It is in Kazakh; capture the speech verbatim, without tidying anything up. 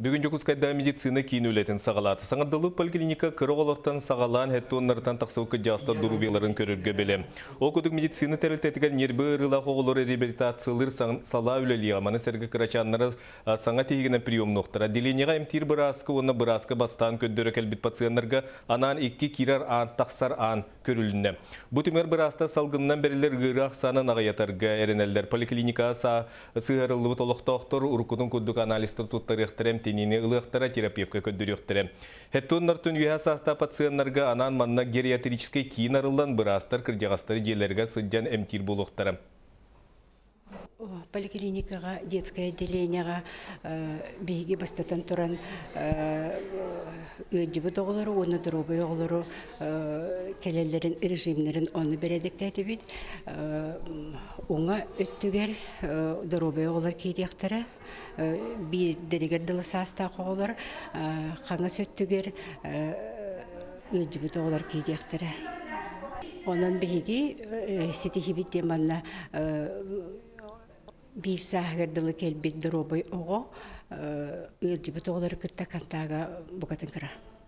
Бүгін Жокускайда медицина кейін өлетін сағалаты. Саңырдылы поликлиника кырығолортан сағалан хәтті оннардан тақсылқы жаста дұрубеларын көрірге білем. О күдік медицина тәрілтетігер нербі ұрыла қоғылыр реабилитациялыр сала өлелі аманы сәргі кырачанлары саңа тегіне приемнықтыра. Деленеға емтир бұраскы, оны бұраскы бастан көддері кәлбет пациентларға анан екі кирар ан, тақсар ан көріліне. Бұтымер бұраста салғыннан берілер ғырақ санын ағаятарға әрінелдер. Поликлиника сығырылы толықтақтыр, ұрқудың күдік аналистер тұттар тенини ылыктара терапевка көддөрүктөрө. Хеттоннортун юхасаста пациентларга анан манна гериатрический кийин арылдан бырастар кыржагастары жерлерге сыджан эмтир болуктары. Поликлиникага, детское отделениега биги бастатан туран өҗүбү тоголору, оны дробы оголору келелерин режимнерин оны бередикте бит. Уңа өттүгер дробы оголор кийдектери bir derger dılısasta qoğular, қаңа сөттігер өджібіт оғылар кейдектірі. Онан бігі сетихи бітте манна bir сағыр дылы келбет дұробай оғы өджібіт оғылар күтті кантаға бұқатын кіра.